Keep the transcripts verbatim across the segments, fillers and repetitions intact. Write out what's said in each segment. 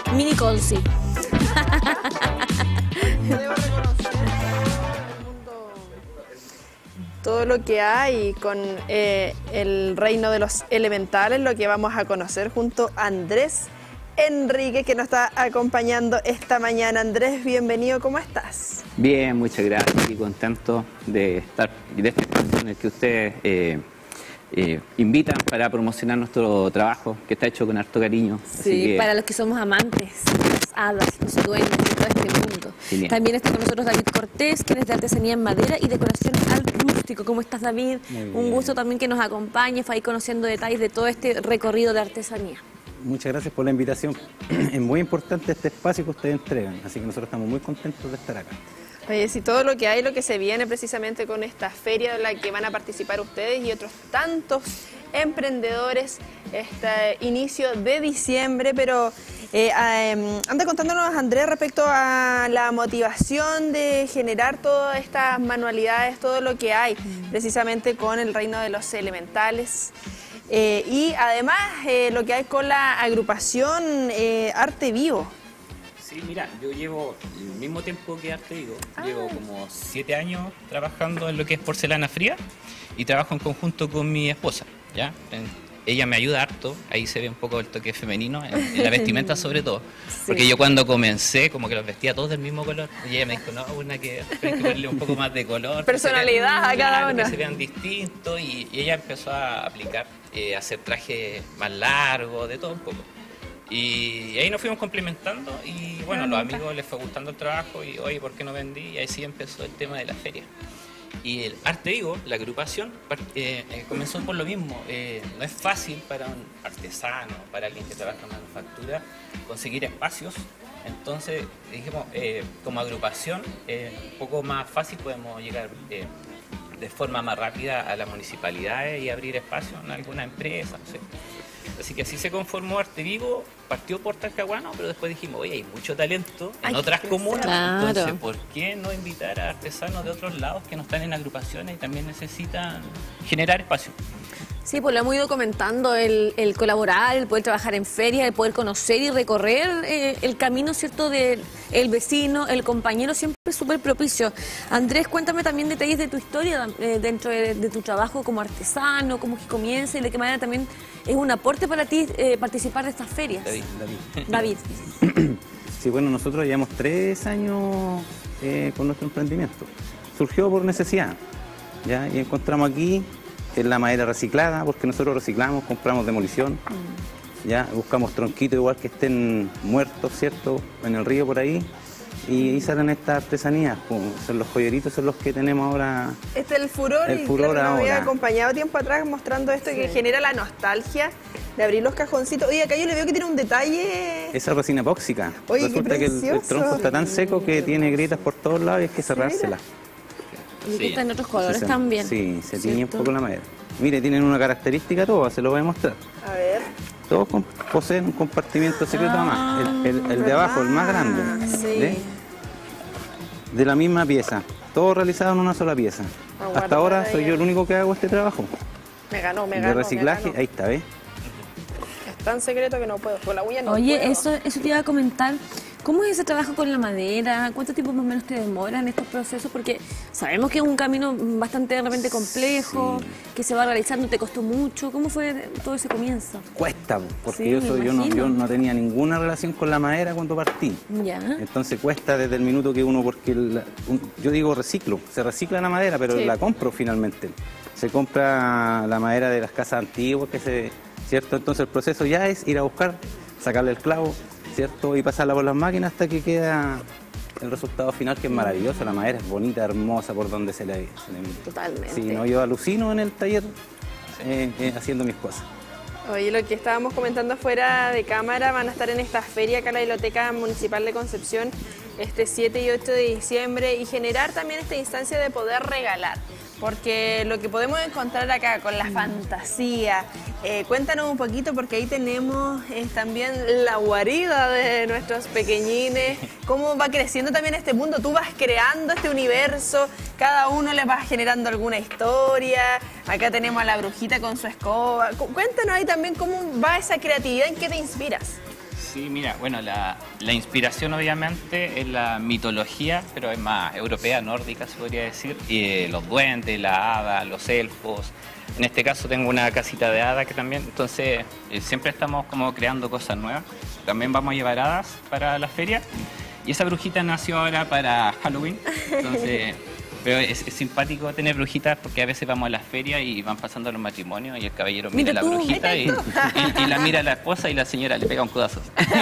Mini Consi. Podemos reconocer el mundo, todo lo que hay con eh, el reino de los elementales, lo que vamos a conocer junto a Andrés Enrique, que nos está acompañando esta mañana. Andrés, bienvenido, ¿cómo estás? Bien, muchas gracias y contento de estar de este espacio en el que ustedes eh, eh, invitan para promocionar nuestro trabajo, que está hecho con harto cariño. Sí, Así que... para los que somos amantes, las hadas, los dueños de todo este mundo. Genial. También está con nosotros David Cortés, quien es de artesanía en madera y decoración al rústico. ¿Cómo estás, David? Un gusto también que nos acompañes, para ir conociendo detalles de todo este recorrido de artesanía. Muchas gracias por la invitación. Es muy importante este espacio que ustedes entregan, así que nosotros estamos muy contentos de estar acá. Oye, si todo lo que hay, lo que se viene precisamente con esta feria en la que van a participar ustedes y otros tantos emprendedores, este inicio de diciembre, pero eh, eh, anda contándonos, Andrés, respecto a la motivación de generar todas estas manualidades, todo lo que hay precisamente con el reino de los elementales. Eh, y además eh, lo que hay con la agrupación eh, Arte Vivo. Sí, mira, yo llevo el mismo tiempo que Arte Vivo, Ah. llevo como siete años trabajando en lo que es porcelana fría y trabajo en conjunto con mi esposa, ¿ya? En- ella me ayuda harto, ahí se ve un poco el toque femenino, en, en la vestimenta sobre todo, porque yo cuando comencé como que los vestía todos del mismo color y ella me dijo, no, una que hay que ponerle un poco más de color. Personalidad a que se vean- cada claro, una. Que se vean distintos y, y ella empezó a aplicar, eh, hacer trajes más largos, de todo un poco. Y ahí nos fuimos complementando y bueno, a los amigos les fue gustando el trabajo y oye, ¿por qué no vendí? Y ahí sí empezó el tema de la feria. Y el Arte Vivo, la agrupación, par- eh, eh, comenzó por lo mismo. Eh, no es fácil para un artesano, para alguien que trabaja en manufactura, conseguir espacios. Entonces dijimos, eh, como agrupación, eh, un poco más fácil podemos llegar eh, de forma más rápida a las municipalidades y abrir espacios en alguna empresa, no sé. Así que así se conformó Arte Vivo, partió por Talcahuano, pero después dijimos, oye, hay mucho talento en Hay que otras crecer. comunas, Claro. entonces, ¿por qué no invitar a artesanos de otros lados que no están en agrupaciones y también necesitan generar espacio? Sí, pues lo hemos ido comentando, el, el colaborar, el poder trabajar en ferias, el poder conocer y recorrer eh, el camino, ¿cierto?, del el vecino, el compañero, siempre es súper propicio. Andrés, cuéntame también detalles de tu historia eh, dentro de, de tu trabajo como artesano, cómo que comienza y de qué manera también es un aporte para ti eh, participar de estas ferias. David. David. David. Sí, bueno, nosotros llevamos tres años eh, con nuestro emprendimiento. Surgió por necesidad, ¿ya? Y encontramos aquí en la madera reciclada, porque nosotros reciclamos, compramos demolición, ya buscamos tronquitos igual que estén muertos, ¿cierto?, en el río por ahí, y ahí salen estas artesanías, pues, son los joyeritos, son los que tenemos ahora. Este es el furor, El y furor claro, nos había ahora. acompañado tiempo atrás mostrando esto que genera la nostalgia de abrir los cajoncitos. Oye, acá yo le veo que tiene un detalle. Esa resina epóxica. Oye, qué Resulta que el, el precioso. tronco está tan seco que tiene grietas por todos lados y hay que cerrársela. Y que Sí. está en otros colores Se- también. Sí, se tiñe un ¿cierto? poco la madera. Mire, tienen una característica todas, se lo voy a mostrar. A ver. Todos com- poseen un compartimiento secreto Ah, más. El, el- el de abajo, el más grande. Sí. ¿Ve? De la misma pieza. Todo realizado en una sola pieza. Ah, Hasta guarda ahora por ahí. soy yo el único que hago este trabajo. Me ganó, me De ganó. me reciclaje, ganó. ahí está, ¿ves? Es tan secreto que no puedo. Con la uña no Oye, puedo. eso, eso te iba a comentar. ¿Cómo es ese trabajo con la madera? ¿Cuánto tiempo más o menos te demoran estos procesos? Porque sabemos que es un camino bastante de repente complejo, Sí. que se va realizando, te costó mucho. ¿Cómo fue todo ese comienzo? Cuesta, porque Sí, yo, me soy, yo, no, imagino. yo no tenía ninguna relación con la madera cuando partí. Ya. Entonces cuesta desde el minuto que uno, porque el- un- yo digo reciclo, se recicla la madera, pero Sí. la compro finalmente. Se compra la madera de las casas antiguas, que se, ¿cierto? Entonces el proceso ya es ir a buscar, sacarle el clavo, ¿cierto? Y pasarla por las máquinas hasta que queda el resultado final, que es maravilloso. La madera es bonita, hermosa, por donde se le, se le mire. Totalmente. Sí, no, yo alucino en el taller eh, eh, haciendo mis cosas. Oye, lo que estábamos comentando fuera de cámara, van a estar en esta feria acá en la Biblioteca Municipal de Concepción este siete y ocho de diciembre y generar también esta instancia de poder regalar. Porque lo que podemos encontrar acá con la fantasía, eh, cuéntanos un poquito porque ahí tenemos eh, también la guarida de nuestros pequeñines, cómo va creciendo también este mundo, tú vas creando este universo, cada uno le vas generando alguna historia, acá tenemos a la brujita con su escoba, Cu- cuéntanos ahí también cómo va esa creatividad, en qué te inspiras. Sí, mira, bueno, la, la inspiración obviamente es la mitología, pero es más europea, nórdica se podría decir, y eh, los duendes, la hada, los elfos. En este caso tengo una casita de hada que también, entonces eh, siempre estamos como creando cosas nuevas. También vamos a llevar hadas para la feria y esa brujita nació ahora para Halloween, entonces... Pero es, es simpático tener brujitas porque a veces vamos a las ferias y van pasando los matrimonios y el caballero mira, mira la tú, brujita y, y, y la mira a la esposa y la señora le pega un codazo.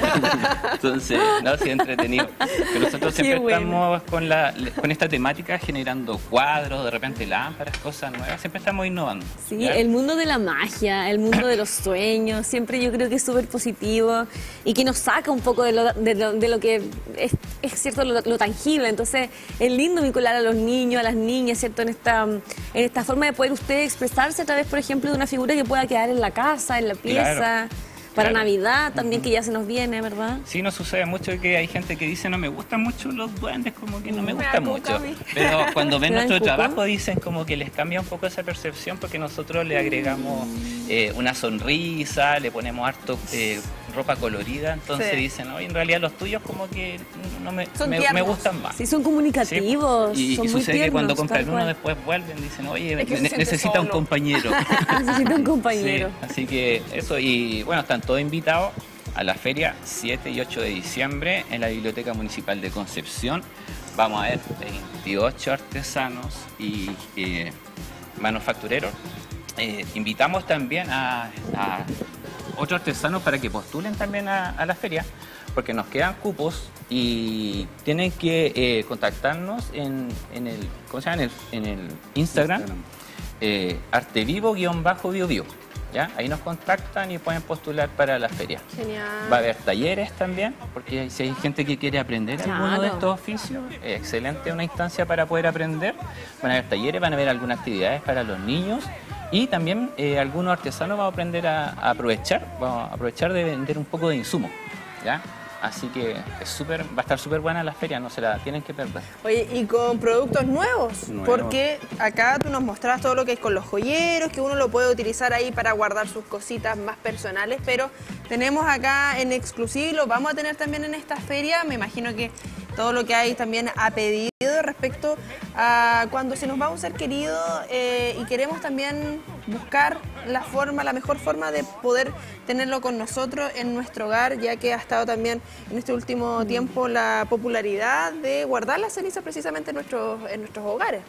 Entonces, no, sí, entretenido. Pero nosotros siempre Qué estamos bueno. con, la, con esta temática generando cuadros, de repente lámparas, cosas nuevas. Siempre estamos innovando. Sí, ¿ya? El mundo de la magia, el mundo de los sueños, siempre yo creo que es súper positivo y que nos saca un poco de lo, de lo, de lo que es, es cierto, lo, lo tangible. Entonces, es lindo vincular a los niños, a las niñas, ¿cierto? En esta, en esta forma de poder usted expresarse a través, por ejemplo, de una figura que pueda quedar en la casa, en la pieza, claro, para claro. Navidad también, uh-huh. que ya se nos viene, ¿verdad? Sí, nos sucede mucho que hay gente que dice no me gustan mucho los duendes, como que no me gustan mucho. Pero cuando ven nuestro trabajo dicen como que les cambia un poco esa percepción porque nosotros le agregamos eh, una sonrisa, le ponemos harto... Eh, ropa colorida, entonces sí. dicen, oye, en realidad los tuyos como que no me, me, me gustan más. Sí, son comunicativos, sí. Y, son y muy sucede tiernos, que cuando compran uno después vuelven, dicen, oye, es que ne necesita solo. un compañero. Necesita un compañero. Sí, así que eso, y bueno, están todos invitados a la feria siete y ocho de diciembre en la Biblioteca Municipal de Concepción. Vamos a ver veintiocho artesanos y eh, manufactureros. Eh, invitamos también a, a otros artesanos para que postulen también a, a la feria, porque nos quedan cupos y tienen que eh, contactarnos en, en el, ¿cómo se llama? En el, en el Instagram, Instagram. Eh, artevivo-biobio. ¿Ya? Ahí nos contactan y pueden postular para la feria. Genial. Va a haber talleres también, porque si hay gente que quiere aprender claro. alguno de estos oficios, es excelente una instancia para poder aprender. Van a haber talleres, van a haber algunas actividades para los niños y también eh, algunos artesanos van a aprender a, a aprovechar, vamos a aprovechar de vender un poco de insumo, ¿ya? Así que es súper, va a estar súper buena la feria, no se la tienen que perder. Oye, y con productos nuevos, Nuevo. porque acá tú nos mostrabas todo lo que es con los joyeros, que uno lo puede utilizar ahí para guardar sus cositas más personales, pero tenemos acá en exclusivo, lo vamos a tener también en esta feria, me imagino que todo lo que hay también a pedido respecto a cuando se nos va un ser querido eh, y queremos también buscar la forma, la mejor forma de poder tenerlo con nosotros en nuestro hogar, ya que ha estado también en este último tiempo la popularidad de guardar las cenizas precisamente en nuestros, en nuestros hogares.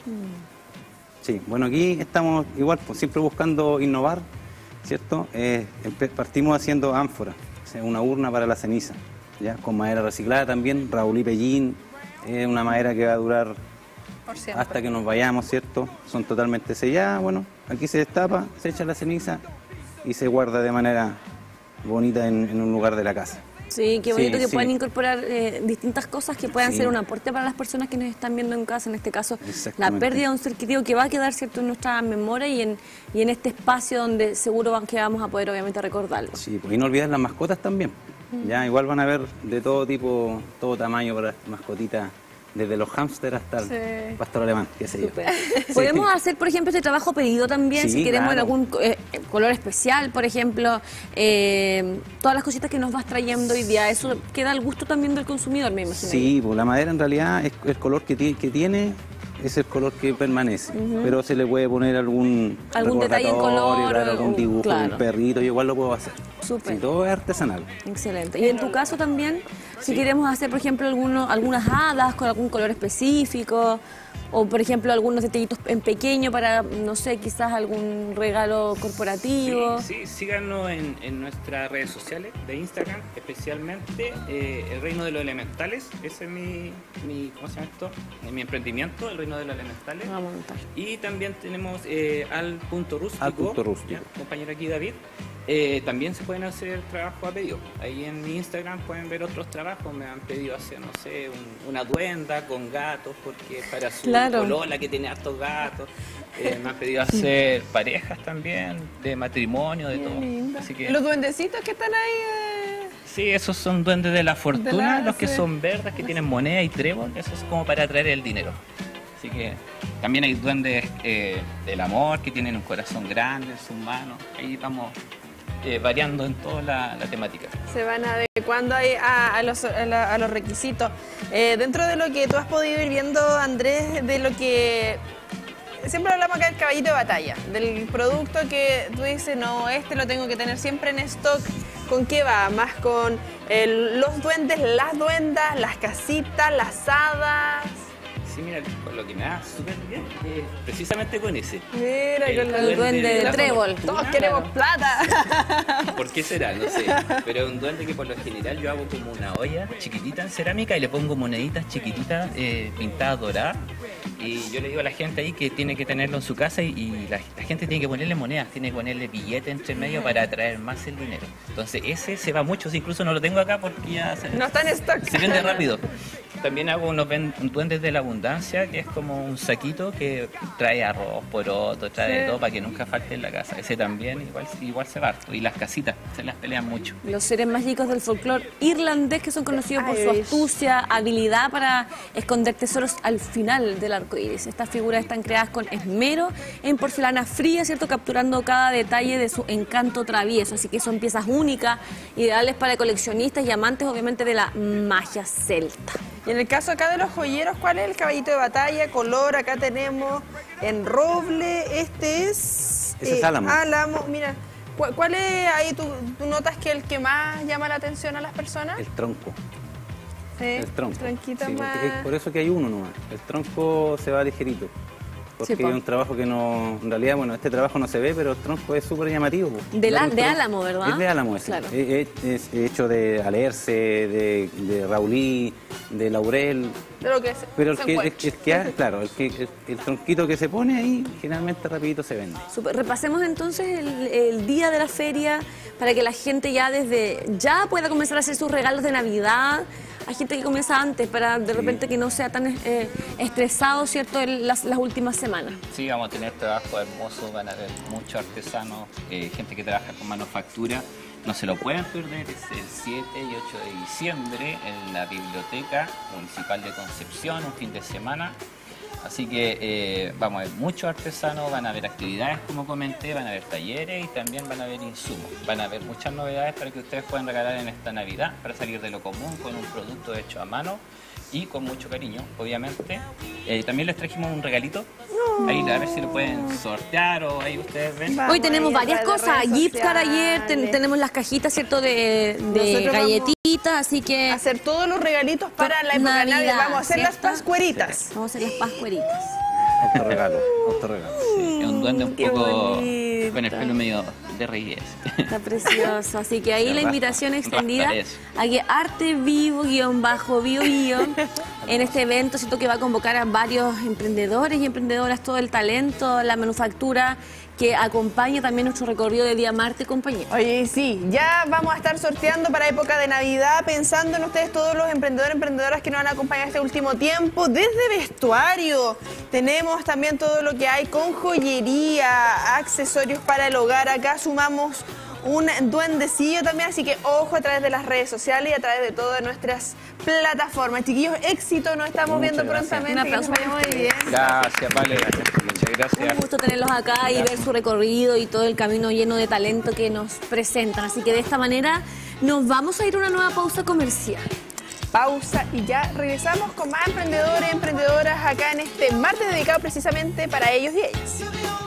Sí, bueno, aquí estamos igual, pues, siempre buscando innovar, ¿cierto? Eh, partimos haciendo ánforas, o sea, una urna para la ceniza, ya con madera reciclada también, Raulí Pellín, es eh, una madera que va a durar hasta que nos vayamos, ¿cierto? Son totalmente selladas, bueno, aquí se destapa, se echa la ceniza y se guarda de manera bonita en, en un lugar de la casa. Sí, qué bonito sí, que sí. puedan incorporar eh, distintas cosas que puedan sí. ser un aporte para las personas que nos están viendo en casa, en este caso la pérdida de un ser querido que va a quedar, ¿cierto?, en nuestra memoria y en, y en este espacio donde seguro van, que vamos a poder obviamente recordarlo. Sí, pues, y no olvidar las mascotas también. Ya, igual van a ver de todo tipo, todo tamaño para mascotitas, desde los hámster hasta el sí. pastor alemán, qué sé Super. yo. Podemos sí. hacer, por ejemplo, este trabajo pedido también, sí, si queremos claro. algún eh, color especial, por ejemplo, eh, todas las cositas que nos vas trayendo hoy día, eso queda al gusto también del consumidor, me imagino. Sí, pues la madera en realidad es el color que tiene, que tiene es el color que permanece, uh-huh. pero se le puede poner algún, algún detalle en color, claro, algún dibujo, claro. de un perrito, yo igual lo puedo hacer. Súper. Sí, todo es artesanal. Excelente. Y en tu caso también, si sí. queremos hacer, por ejemplo, alguno, algunas hadas con algún color específico, o por ejemplo algunos detallitos en pequeño para, no sé, quizás algún regalo corporativo. Sí, sí, síganos en, en nuestras redes sociales de Instagram, especialmente eh, El Reino de los Elementales. Ese es mi, mi ¿cómo se llama esto? Mi emprendimiento, El Reino de los Elementales. Vamos a montar. Y también tenemos eh, Al Punto Rústico, Al Punto Rústico. ¿ya? Compañero aquí David. Eh, también se pueden hacer trabajos a pedido. Ahí en mi Instagram pueden ver otros trabajos. Me han pedido hacer, no sé, un, una duenda con gatos, porque para su claro. polola que tiene hartos gatos. Eh, me han pedido hacer parejas también, de matrimonio, de todo. Así que, los duendecitos que están ahí... Eh... Sí, esos son duendes de la fortuna, de la, los que sí. son verdes, que tienen moneda y trébol. Eso es como para atraer el dinero. Así que también hay duendes eh, del amor, que tienen un corazón grande en sus manos. Ahí vamos eh, variando en toda la, la temática. Se van adecuando ahí a, a, los, a, la, a los requisitos. Eh, dentro de lo que tú has podido ir viendo, Andrés, de lo que... Siempre hablamos acá del caballito de batalla, del producto que tú dices, no, este lo tengo que tener siempre en stock. ¿Con qué va? ¿Más con el, los duendes, las duendas, las casitas, las hadas? Sí, mira, con lo que me da súper bien, eh, precisamente con ese. Mira, El con El duende de la trébol. Todos queremos plata. ¿Por qué será? No sé. Pero es un duende que por lo general yo hago como una olla chiquitita en cerámica y le pongo moneditas chiquititas eh, pintadas doradas. Y yo le digo a la gente ahí que tiene que tenerlo en su casa y, y la, la gente tiene que ponerle monedas, tiene que ponerle billetes entre medio para atraer más el dinero. Entonces ese se va mucho, incluso no lo tengo acá porque ya se, No está en stock. se vende rápido. También hago unos ven- duendes de la abundancia, que es como un saquito que trae arroz, poroto, trae de Sí. todo para que nunca falte en la casa. Ese también igual, igual se va harto. Y las casitas, se las pelean mucho. Los seres mágicos del folclore irlandés que son conocidos por su Irish. astucia, habilidad para esconder tesoros al final del arco iris. Estas figuras están creadas con esmero en porcelana fría, ¿cierto? Capturando cada detalle de su encanto travieso. Así que son piezas únicas, ideales para coleccionistas y amantes, obviamente, de la magia celta. Y en el caso acá de los joyeros, ¿cuál es el caballito de batalla? Color, acá tenemos en roble, este es... Ese es álamo. Álamo, mira. ¿Cuál, cuál es ahí, tú, tú notas que el que más llama la atención a las personas? El tronco. Sí, El tronco. tronquito Sí, más... porque es por eso que hay uno nomás. El tronco se va ligerito. Porque Sí, po. es un trabajo que no... En realidad, bueno, este trabajo no se ve, pero el tronco es súper llamativo. Po. De la- Ver un de tronco- álamo, ¿verdad? Es de álamo ese. Claro. Es, es- es hecho de alerce, de, de raulí, de laurel. De lo que se, Pero el se que, el, encuentra. el que ha- claro, el, que, el, el tronquito que se pone ahí, generalmente rapidito se vende. Super. Repasemos entonces el, el día de la feria para que la gente ya desde ya pueda comenzar a hacer sus regalos de Navidad. Hay gente que comienza antes para de repente que no sea tan eh, estresado, ¿cierto?, en las, las últimas semanas. Sí, vamos a tener trabajo hermoso, van a haber muchos artesanos, eh, gente que trabaja con manufactura. No se lo pueden perder, es el siete y ocho de diciembre en la Biblioteca Municipal de Concepción, un fin de semana. Así que eh, vamos a ver muchos artesanos, van a haber actividades, como comenté, van a haber talleres y también van a haber insumos. Van a haber muchas novedades para que ustedes puedan regalar en esta Navidad, para salir de lo común con un producto hecho a mano y con mucho cariño, obviamente. Eh, también les trajimos un regalito, ahí a ver si lo pueden sortear o ahí ustedes ven. Vamos Hoy tenemos ahí a varias través de cosas. redes Gift card ayer, ten- sociales. tenemos las cajitas, ¿cierto?, de, de Nosotros galletitas, así que... Hacer todos los regalitos para la época de Navidad, Navidad. Vamos a hacer las ¿cierto? pascueritas. Vamos a hacer las pascueritas. Autorregalo, autorregalo. Sí, es un duende un Qué poco bonito. con el pelo medio de reyes. Está precioso. Así que ahí Se la raspa, invitación extendida raspa eso. a que Arte Vivo, guión bajo, bio, guión, en este evento, siento que va a convocar a varios emprendedores y emprendedoras, todo el talento, la manufactura, que acompaña también nuestro recorrido de Día Marte y compañía. Oye, sí, ya vamos a estar sorteando para época de Navidad, pensando en ustedes todos los emprendedores, emprendedoras que nos han acompañado este último tiempo, desde vestuario. Tenemos también todo lo que hay con joyería, accesorios para el hogar. Acá sumamos un duendecillo también, así que ojo a través de las redes sociales y a través de todas nuestras plataformas. Chiquillos, éxito, nos estamos Muchas viendo gracias. prontamente. Un aplauso que nos vaya muy bien. Gracias, vale, muchas gracias. Un gusto tenerlos acá y ver su recorrido y todo el camino lleno de talento que nos presentan. Así que de esta manera nos vamos a ir a una nueva pausa comercial. Pausa y ya regresamos con más emprendedores, emprendedoras acá en este martes dedicado precisamente para ellos y ellas.